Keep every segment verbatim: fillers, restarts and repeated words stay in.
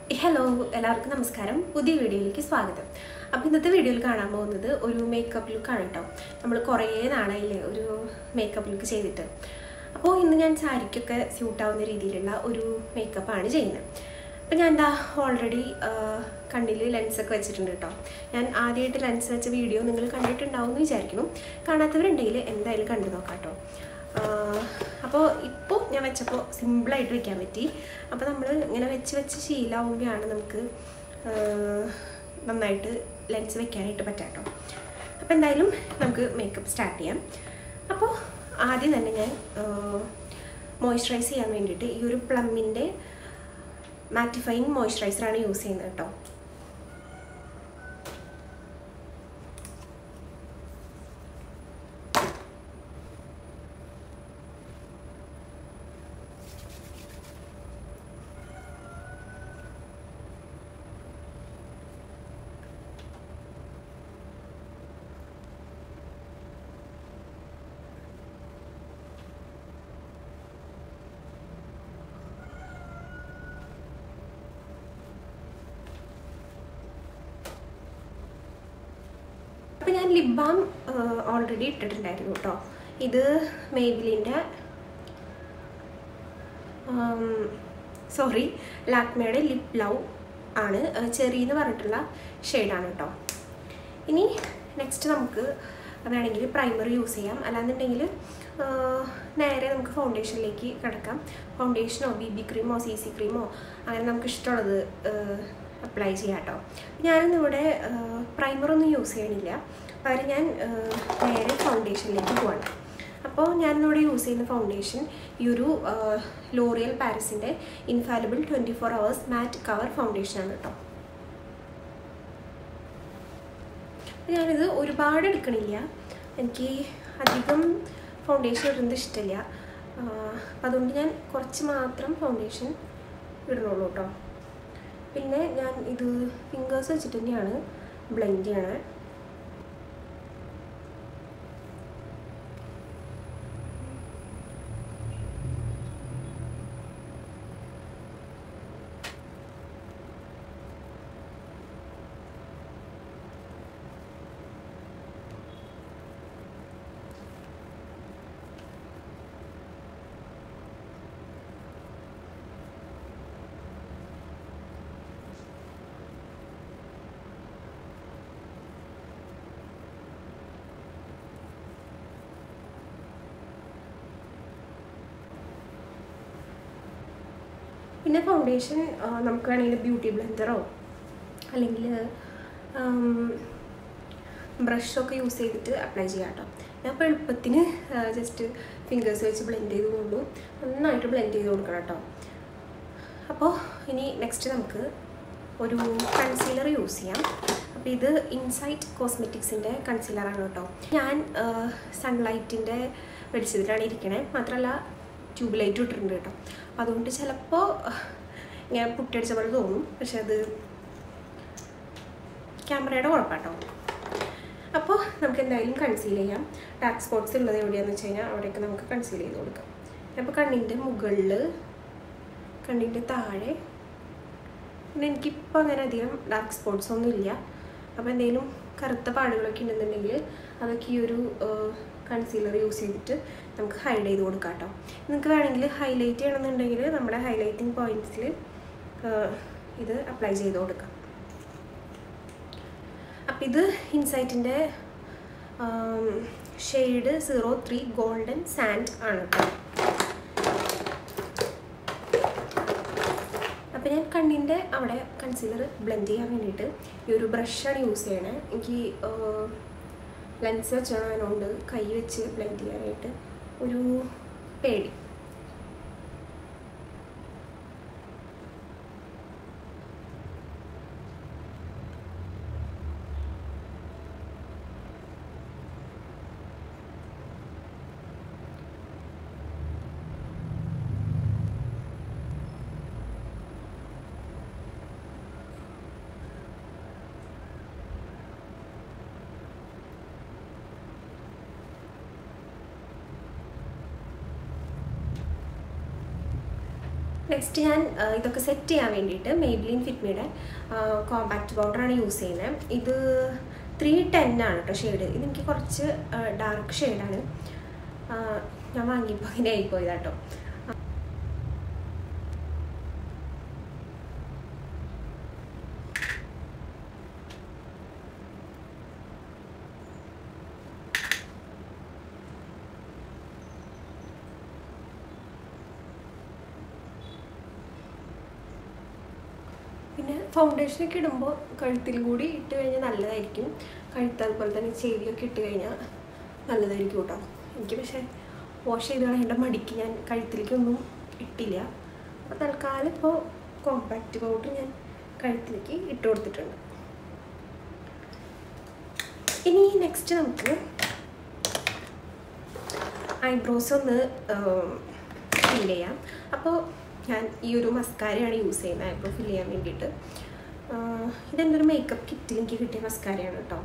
Hello എല്ലാവർക്കും നമസ്കാരം. പുതിയ വീഡിയോയിലേക്ക് സ്വാഗതം. അപ്പോൾ ഇന്നത്തെ വീഡിയോയിൽ കാണാൻ പോകുന്നത് ഒരു മേക്കപ്പ് ലുക്കാണ് കേട്ടോ. നമ്മൾ കുറേ നാളായില്ലേ ഒരു മേക്കപ്പ് ലുക്ക് ചെയ്തിട്ട്. അപ്പോൾ ഇന്ന് ഞാൻ സാരിക്കൊക്കെ സ്യൂട്ടാവുന്ന രീതിയിലുള്ള ഒരു മേക്കപ്പാണ് ചെയ്യുന്നത്. അപ്പോൾ ഞാൻ എന്താ ഓൾറെഡി കണ്ണിൽ ലെൻസൊക്കെ വെച്ചിട്ടുണ്ട് കേട്ടോ. ഞാൻ ആദ്യമായിട്ട് ലെൻസ് വെച്ച വീഡിയോ നിങ്ങൾ കണ്ടിട്ടുണ്ടാവും എന്ന് വിചാരിക്കുന്നു. കാണാത്തവരുണ്ടെങ്കിൽ എന്തായാലും കണ്ടു നോക്കാം കേട്ടോ. അപ്പോൾ ഇപ്പോൾ ഞാൻ വെച്ചപ്പോൾ സിമ്പിളായിട്ട് വെക്കാൻ പറ്റി. അപ്പോൾ നമ്മൾ ഇങ്ങനെ വെച്ച് വെച്ച് ശീലമാകുമ്പോഴാണ് നമുക്ക് നന്നായിട്ട് ലെൻസ് വെക്കാനായിട്ട് പറ്റാം കേട്ടോ. അപ്പോൾ എന്തായാലും നമുക്ക് മേക്കപ്പ് സ്റ്റാർട്ട് ചെയ്യാം. അപ്പോൾ ആദ്യം തന്നെ ഞാൻ മോയ്സ്ചറൈസ് ചെയ്യാൻ വേണ്ടിയിട്ട് ഈ ഒരു പ്ലമ്മിൻ്റെ മാറ്റിഫൈയിങ് മോയ്സ്ചറൈസറാണ് യൂസ് ചെയ്യുന്നത് കേട്ടോ. അപ്പോൾ ഞാൻ ലിപ് ബാം ഓൾറെഡി ഇട്ടിട്ടുണ്ടായിരുന്നു കേട്ടോ. ഇത് മേബിലിൻ്റെ സോറി ലാക്മേയുടെ ലിപ് ലവ് ആണ്, ചെറി എന്ന് പറഞ്ഞിട്ടുള്ള ഷെയ്ഡാണ് കേട്ടോ. ഇനി നെക്സ്റ്റ് നമുക്ക് വേണമെങ്കിൽ പ്രൈമർ യൂസ് ചെയ്യാം, അല്ലാന്നുണ്ടെങ്കിൽ നേരെ നമുക്ക് ഫൗണ്ടേഷനിലേക്ക് കിടക്കാം. ഫൗണ്ടേഷനോ ബി ബി ക്രീമോ സി സി ക്രീമോ അങ്ങനെ നമുക്ക് ഇഷ്ടമുള്ളത് അപ്ലൈ ചെയ്യാം കേട്ടോ. ഞാനിന്നിവിടെ പ്രൈമറൊന്നും യൂസ് ചെയ്യണില്ല, പകരം ഞാൻ നേരെ ഫൗണ്ടേഷനിലേക്ക് പോവാണ്. അപ്പോൾ ഞാനിന്നിവിടെ യൂസ് ചെയ്യുന്ന ഫൗണ്ടേഷൻ ഈ ഒരു ലോറിയൽ പാരിസിൻ്റെ infallible twenty four hours matte cover ഫൗണ്ടേഷനാണ് കേട്ടോ. ഞാനിത് ഒരുപാട് എടുക്കണില്ല, എനിക്ക് അധികം ഫൗണ്ടേഷൻ ഇടുന്നത് ഇഷ്ടമില്ല. അപ്പം അതുകൊണ്ട് ഞാൻ കുറച്ച് മാത്രം ഫൗണ്ടേഷൻ ഇടുന്നുള്ളൂ കേട്ടോ. പിന്നെ ഞാൻ ഇത് ഫിംഗേഴ്സ് വെച്ചിട്ട് തന്നെയാണ് ബ്ലെൻഡ് ചെയ്യണത്. പിന്നെ ഫൗണ്ടേഷൻ നമുക്ക് വേണമെങ്കിൽ ബ്യൂട്ടി ബ്ലെൻഡറോ അല്ലെങ്കിൽ ബ്രഷൊക്കെ യൂസ് ചെയ്തിട്ട് അപ്ലൈ ചെയ്യാം കേട്ടോ. ഞാൻ ഇപ്പോൾ എളുപ്പത്തിന് ജസ്റ്റ് ഫിംഗേഴ്സ് വെച്ച് ബ്ലെൻഡ് ചെയ്ത് കൊണ്ടു നന്നായിട്ട് ബ്ലെൻഡ് ചെയ്ത് കൊടുക്കണം കേട്ടോ. അപ്പോൾ ഇനി നെക്സ്റ്റ് നമുക്ക് ഒരു കൺസീലർ യൂസ് ചെയ്യാം. അപ്പോൾ ഇത് ഇൻസൈറ്റ് കോസ്മെറ്റിക്സിൻ്റെ കൺസീലറാണ് കേട്ടോ. ഞാൻ സൺലൈറ്റിൻ്റെ വെളിച്ചത്തിലാണ് ഇരിക്കണേ, മാത്രമല്ല ട്യൂബ് ലൈറ്റ് ഇട്ടിട്ടുണ്ട് കേട്ടോ. അപ്പോൾ അതുകൊണ്ട് ചിലപ്പോൾ ഇങ്ങനെ പുട്ടടിച്ച പോലെ തോന്നും, പക്ഷെ അത് ക്യാമറയുടെ കുഴപ്പമാട്ടോ. അപ്പോൾ നമുക്ക് എന്തായാലും കൺസീൽ ചെയ്യാം. ഡാർക്ക് സ്പോട്ട്സ് ഉള്ളത് എവിടെയാണെന്ന് വെച്ച് കഴിഞ്ഞാൽ അവിടെയൊക്കെ നമുക്ക് കൺസീൽ ചെയ്ത് കൊടുക്കാം. അപ്പോൾ കണ്ണിൻ്റെ മുകളിൽ, കണ്ണിൻ്റെ താഴെ, പിന്നെ എനിക്കിപ്പോൾ അങ്ങനെ അധികം ഡാർക്ക് സ്പോട്ട്സ് ഒന്നും ഇല്ല. അപ്പോൾ എന്തെങ്കിലും കറുത്ത പാടുകളൊക്കെ ഉണ്ടെന്നുണ്ടെങ്കിൽ അതൊക്കെ ഈ ഒരു കൺസീലർ യൂസ് ചെയ്തിട്ട് നമുക്ക് ഹൈഡ് ചെയ്ത് കൊടുക്കാം കേട്ടോ. നിങ്ങൾക്ക് വേണമെങ്കിൽ ഹൈലൈറ്റ് ചെയ്യണമെന്നുണ്ടെങ്കിൽ നമ്മുടെ ഹൈലൈറ്റിംഗ് പോയിൻറ്റ്സിൽ ഇത് അപ്ലൈ ചെയ്ത് കൊടുക്കാം. അപ്പം ഇത് ഇൻസൈറ്റിൻ്റെ shade zero three golden sand ആണ് കേട്ടോ. അപ്പം ഞാൻ കണ്ണിൻ്റെ അവിടെ കൺസീലർ ബ്ലെൻഡ് ചെയ്യാൻ വേണ്ടിയിട്ട് ഈ ഒരു ബ്രഷാണ് യൂസ് ചെയ്യണേ. എനിക്ക് ലെൻസ് വെച്ചതുകൊണ്ട് കൈ വെച്ച് ബ്ലെൻഡ് ചെയ്യാനായിട്ട് ഒരു പേടി. നെക്സ്റ്റ് ഞാൻ ഇതൊക്കെ സെറ്റ് ചെയ്യാൻ വേണ്ടിയിട്ട് മെയ്ബ്ലിൻ ഫിറ്റ്മിയുടെ കോമ്പാക്റ്റ് പൗഡറാണ് യൂസ് ചെയ്യുന്നത്. ഇത് ത്രീ ടെൻ ആണ് കേട്ടോ ഷെയ്ഡ്. ഇതെനിക്ക് കുറച്ച് ഡാർക്ക് ഷെയ്ഡാണ്. ഞാൻ വാങ്ങിയപ്പോൾ അങ്ങനെ ആയിപ്പോയതാട്ടോ. പിന്നെ ഫൗണ്ടേഷനൊക്കെ ഇടുമ്പോൾ കഴുത്തിൽ കൂടി ഇട്ട് കഴിഞ്ഞാൽ നല്ലതായിരിക്കും. കഴുത്ത് അതുപോലെ തന്നെ ചെവിയൊക്കെ ഇട്ട് കഴിഞ്ഞാൽ നല്ലതായിരിക്കും കേട്ടോ. എനിക്ക് പക്ഷേ വാഷ് ചെയ്ത് കളയേണ്ട മടിക്ക് ഞാൻ കഴുത്തിലേക്കൊന്നും ഇട്ടില്ല. അപ്പോൾ തൽക്കാലം ഇപ്പോൾ കോമ്പാക്റ്റ് പൗഡർ ഞാൻ കഴുത്തിലേക്ക് ഇട്ട് കൊടുത്തിട്ടുണ്ട്. ഇനി നെക്സ്റ്റ് നമുക്ക് ഐബ്രോസ് ഒന്ന് ഫിൽ ചെയ്യാം. അപ്പോൾ ഞാൻ ഈ ഒരു മസ്കാരയാണ് യൂസ് ചെയ്യുന്നത് ഐബ്രോ ഫിൽ ചെയ്യാൻ വേണ്ടിയിട്ട്. ഇതെൻ്റെ ഒരു മേക്കപ്പ് കിറ്റിൽ എനിക്ക് കിട്ടിയ മസ്കാരയാണ് കേട്ടോ.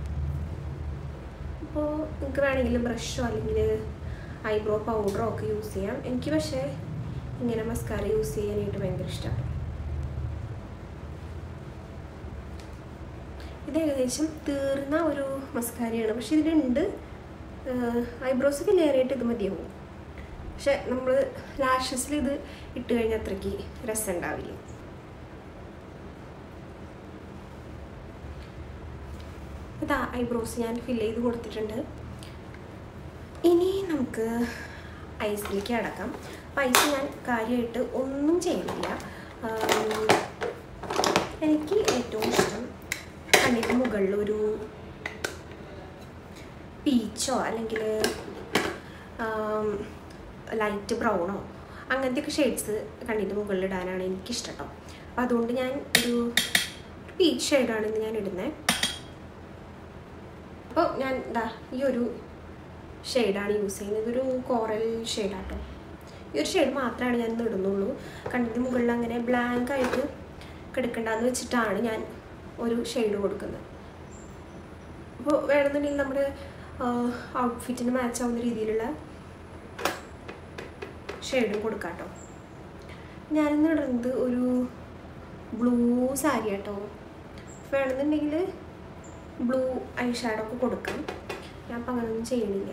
അപ്പോൾ നിങ്ങൾക്ക് വേണമെങ്കിൽ ബ്രഷോ അല്ലെങ്കിൽ ഐബ്രോ പൗഡറോ ഒക്കെ യൂസ് ചെയ്യാം. എനിക്ക് പക്ഷേ ഇങ്ങനെ മസ്കാര യൂസ് ചെയ്യാനായിട്ട് ഭയങ്കര ഇഷ്ടമാണ്. ഇത് ഏകദേശം തീർന്ന ഒരു മസ്കാരയാണ്. പക്ഷെ ഇതിലുണ്ട് ഐബ്രോസ് ഫിൽ ചെയ്യാനായിട്ട് ഇത് മതിയാവും. പക്ഷെ നമ്മൾ ലാഷസിൽ ഇത് ഇട്ട് കഴിഞ്ഞാൽ അത്രയ്ക്ക് രസം ഉണ്ടാവില്ല. ഇതാ ഐബ്രോസ് ഞാൻ ഫിൽ ചെയ്ത് കൊടുത്തിട്ടുണ്ട്. ഇനി നമുക്ക് ഐസിലേക്ക് അടക്കാം. അപ്പോൾ ഐസ് ഞാൻ കാര്യമായിട്ട് ഒന്നും ചെയ്യുന്നില്ല. എനിക്ക് ഏറ്റവും ഇഷ്ടം കണ്ണിന് മുകളിൽ ഒരു പീച്ചോ അല്ലെങ്കിൽ ലൈറ്റ് ബ്രൗണോ അങ്ങനത്തെയൊക്കെ ഷെയ്ഡ്സ് കണ്ണിൻ്റെ മുകളിൽ ഇടാനാണ് എനിക്കിഷ്ടം കേട്ടോ. അപ്പോൾ അതുകൊണ്ട് ഞാൻ ഒരു പീച്ച് ഷെയ്ഡാണ് ഇന്ന് ഞാൻ ഇടുന്നത്. അപ്പോൾ ഞാൻ എന്താ ഈ ഒരു ഷെയ്ഡാണ് യൂസ് ചെയ്യുന്നത്. ഇതൊരു കോറൽ ഷെയ്ഡാട്ടോ. ഈ ഒരു ഷെയ്ഡ് മാത്രമാണ് ഞാൻ ഇന്ന് ഇടുന്നുള്ളൂ. കണ്ണിൻ്റെ മുകളിൽ അങ്ങനെ ബ്ലാങ്ക് ആയിട്ട് കിടക്കണ്ടെന്ന് വെച്ചിട്ടാണ് ഞാൻ ഒരു ഷെയ്ഡ് കൊടുക്കുന്നത്. അപ്പോൾ വേണമെന്നുണ്ടെങ്കിൽ നമ്മുടെ ഔട്ട്ഫിറ്റിന് മാച്ച് ആവുന്ന രീതിയിലുള്ള ഷെയ്ഡും കൊടുക്കാം കേട്ടോ. ഞാനിന്ന് ഇടുന്നത് ഒരു ബ്ലൂ സാരി കേട്ടോ. വേണമെന്നുണ്ടെങ്കിൽ ബ്ലൂ ഐ ഷാഡോ ഒക്കെ കൊടുക്കാം. ഞാൻ അപ്പം അങ്ങനെയൊന്നും ചെയ്യണില്ല.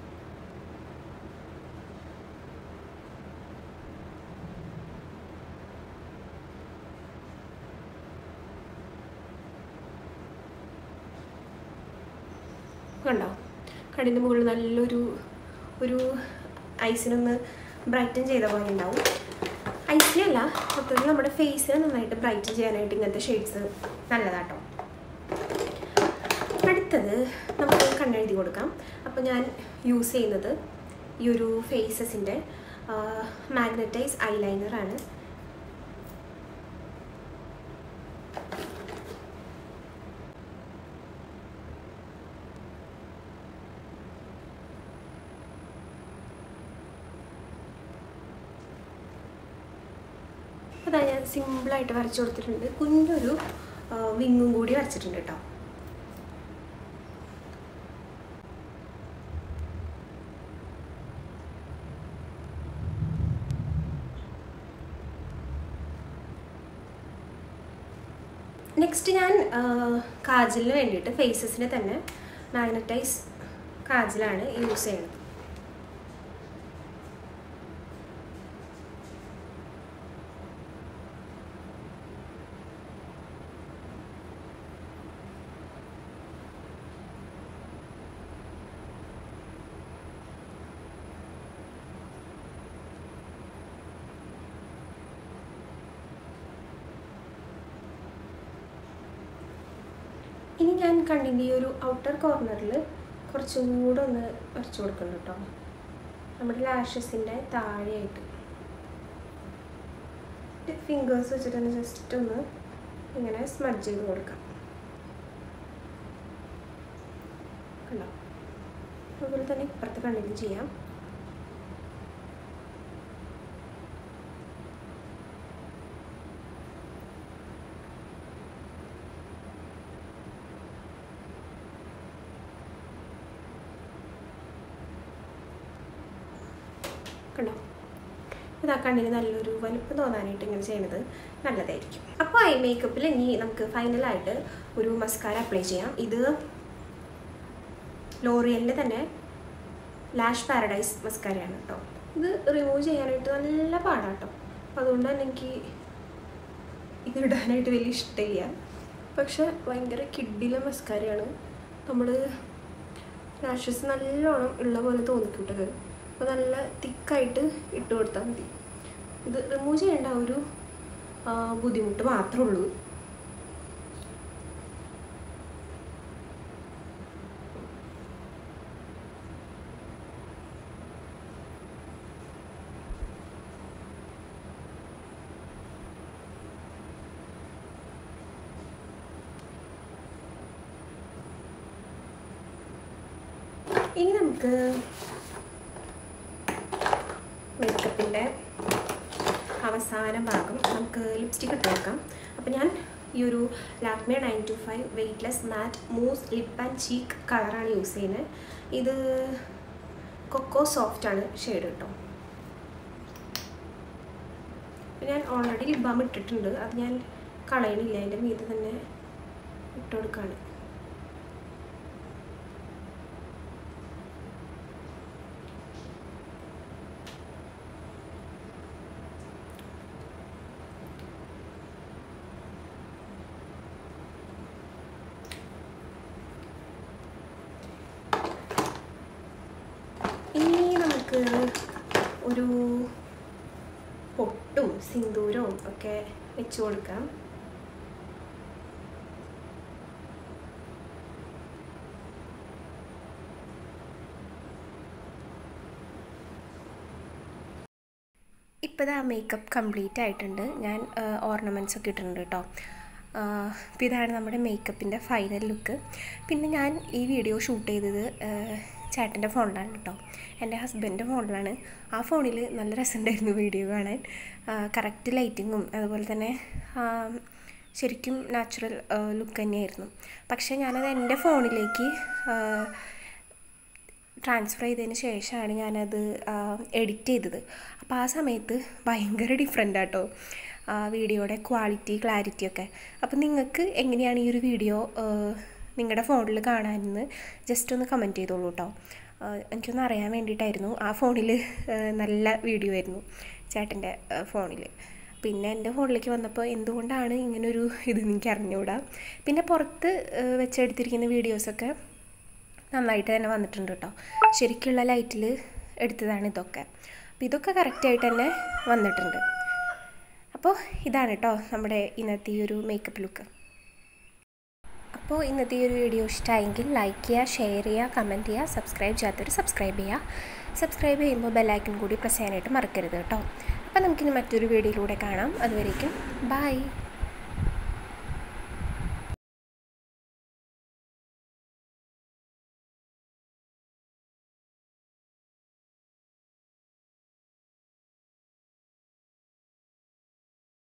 കണ്ടോ കണ്ണിൻ്റെ മുകളിൽ നല്ലൊരു ഒരു ഐസിനൊന്ന് ബ്രൈറ്റൻ ചെയ്ത പോലെ ഉണ്ടാവും. ഐസിനല്ല, മൊത്തത്തിൽ നമ്മുടെ ഫേസിനെ നന്നായിട്ട് ബ്രൈറ്റൻ ചെയ്യാനായിട്ട് ഇങ്ങനത്തെ ഷെയ്ഡ്സ് നല്ലതാട്ടോ. അടുത്തത് നമുക്ക് കണ്ണെഴുതി കൊടുക്കാം. അപ്പോൾ ഞാൻ യൂസ് ചെയ്യുന്നത് ഈ ഒരു ഫേസസിൻ്റെ മാഗ്നറ്റൈസ് ഐലൈനറാണ്. അതാ ഞാൻ സിമ്പിളായിട്ട് വരച്ചു കൊടുത്തിട്ടുണ്ട്. കുഞ്ഞൊരു വിങ്ങും കൂടി വരച്ചിട്ടുണ്ട് കേട്ടോ. നെക്സ്റ്റ് ഞാൻ കാജലിന് വേണ്ടിയിട്ട് ഫേസസിന് തന്നെ മാഗ്നറ്റൈസ് കാജലാണ് യൂസ് ചെയ്യുന്നത്. ഇനി ഞാൻ കണ്ണിൻ്റെ ഈ ഒരു ഔട്ടർ കോർണറിൽ കുറച്ചും കൂടെ ഒന്ന് വരച്ചു കൊടുക്കണം കേട്ടോ. നമ്മുടെ ലാഷസിൻ്റെ താഴെയായിട്ട് ഫിംഗേഴ്സ് വെച്ചിട്ടൊന്ന് ജസ്റ്റ് ഒന്ന് ഇങ്ങനെ സ്മഡ്ജ് ചെയ്ത് കൊടുക്കാം. കണ്ടോ? അതുപോലെ തന്നെ ഇപ്പുറത്തെ കണ്ണിലും ചെയ്യാം. കണ്ടോ? അപ്പോൾ ആ കണ്ണിന് നല്ലൊരു വലുപ്പം തോന്നാനായിട്ട് ഇങ്ങനെ ചെയ്യുന്നത് നല്ലതായിരിക്കും. അപ്പോൾ ഐ മേക്കപ്പിൽ ഇനി നമുക്ക് ഫൈനലായിട്ട് ഒരു മസ്കാര അപ്ലൈ ചെയ്യാം. ഇത് ലോറിയലിൻ്റെ തന്നെ ലാഷ് പാരഡൈസ് മസ്കാരയാണ് കേട്ടോ. ഇത് റിമൂവ് ചെയ്യാനായിട്ട് നല്ല പാടാണ് കേട്ടോ. അപ്പോൾ അതുകൊണ്ട് തന്നെ എനിക്ക് ഇത് ഇടാനായിട്ട് വലിയ ഇഷ്ടമില്ല. പക്ഷെ ഭയങ്കര കിഡിലെ മസ്കാരയാണ്. നമ്മൾ ലാഷസ് നല്ലോണം ഉള്ള പോലെ തോന്നിക്കിട്ടത്. അപ്പോൾ നല്ല തിക്കായിട്ട് ഇട്ട് കൊടുത്താൽ മതി. ഇത് റിമൂവ് ചെയ്യേണ്ട ഒരു ബുദ്ധിമുട്ട് മാത്രമേ ഉള്ളൂ. ഇനി നമുക്ക് മേക്കപ്പിൻ്റെ അവസാന ഭാഗം നമുക്ക് ലിപ്സ്റ്റിക് ഇട്ട് കൊടുക്കാം. അപ്പോൾ ഞാൻ ഈ ഒരു Lakme nine two five weightless matte mousse lip and cheek കളറാണ് യൂസ് ചെയ്യുന്നത്. ഇത് കൊക്കോ സോഫ്റ്റ് ആണ് ഷെയ്ഡ് കേട്ടോ. ഞാൻ ഓൾറെഡി ലിപ് ബാം ഇട്ടിട്ടുണ്ട്. അത് ഞാൻ കളയണില്ല, അതിൻ്റെ മീതെ തന്നെ ഇട്ട് കൊടുക്കുകയാണ്. ഇനി നമുക്ക് ഒരു പൊട്ടും സിന്ദൂരവും ഒക്കെ വെച്ച് കൊടുക്കാം. ഇപ്പോൾ ആ മേക്കപ്പ് കംപ്ലീറ്റ് ആയിട്ടുണ്ട്. ഞാൻ ഓർണമെൻറ്റ്സ് ഒക്കെ ഇട്ടിട്ടുണ്ട് കേട്ടോ. അപ്പോൾ ഇതാണ് നമ്മുടെ മേക്കപ്പിൻ്റെ ഫൈനൽ ലുക്ക്. പിന്നെ ഞാൻ ഈ വീഡിയോ ഷൂട്ട് ചെയ്തത് ചേട്ടൻ്റെ ഫോണിലാണ് കേട്ടോ, എൻ്റെ ഹസ്ബൻഡിൻ്റെ ഫോണിലാണ്. ആ ഫോണിൽ നല്ല രസമുണ്ടായിരുന്നു വീഡിയോ കാണാൻ. കറക്റ്റ് ലൈറ്റിങ്ങും അതുപോലെ തന്നെ ശരിക്കും നാച്ചുറൽ ലുക്ക് തന്നെയായിരുന്നു. പക്ഷേ ഞാനത് എൻ്റെ ഫോണിലേക്ക് ട്രാൻസ്ഫർ ചെയ്തതിന് ശേഷമാണ് ഞാനത് എഡിറ്റ് ചെയ്തത്. അപ്പോൾ ആ സമയത്ത് ഭയങ്കര ഡിഫറെൻ്റ് ആട്ടോ വീഡിയോയുടെ ക്വാളിറ്റി ക്ലാരിറ്റി ഒക്കെ. അപ്പോൾ നിങ്ങൾക്ക് എങ്ങനെയാണ് ഈ ഒരു വീഡിയോ നിങ്ങളുടെ ഫോണിൽ കാണാനെന്ന് ജസ്റ്റ് ഒന്ന് കമൻറ്റ് ചെയ്തോളൂ കേട്ടോ. എനിക്കൊന്ന് അറിയാൻ വേണ്ടിയിട്ടായിരുന്നു. ആ ഫോണിൽ നല്ല വീഡിയോ ആയിരുന്നു ചേട്ടൻ്റെ ഫോണിൽ. പിന്നെ എൻ്റെ ഫോണിലേക്ക് വന്നപ്പോൾ എന്തുകൊണ്ടാണ് ഇങ്ങനൊരു ഇത് എനിക്ക് അറിഞ്ഞുകൂടാ. പിന്നെ പുറത്ത് വെച്ചെടുത്തിരിക്കുന്ന വീഡിയോസൊക്കെ നന്നായിട്ട് തന്നെ വന്നിട്ടുണ്ട് കേട്ടോ. ശരിക്കുള്ള ലൈറ്റിൽ എടുത്തതാണ് ഇതൊക്കെ. അപ്പോൾ ഇതൊക്കെ കറക്റ്റായിട്ട് തന്നെ വന്നിട്ടുണ്ട്. അപ്പോൾ ഇതാണ് കേട്ടോ നമ്മുടെ ഇന്നത്തെ ഈ ഒരു മേക്കപ്പ് ലുക്ക്. അപ്പോൾ ഇന്നത്തെ ഈ ഒരു വീഡിയോ ഇഷ്ടമായെങ്കിൽ ലൈക്ക് ചെയ്യുക, ഷെയർ ചെയ്യുക, കമൻറ്റ് ചെയ്യുക. സബ്സ്ക്രൈബ് ചെയ്യാത്തവർ സബ്സ്ക്രൈബ് ചെയ്യുക. സബ്സ്ക്രൈബ് ചെയ്യുമ്പോൾ ബെല്ലൈക്കൺ കൂടി പ്രസ് ചെയ്യാനായിട്ട് മറക്കരുത് കേട്ടോ. അപ്പോൾ നമുക്കിനി മറ്റൊരു വീഡിയോയിലൂടെ കാണാം. അതുവരേക്കും ബൈ.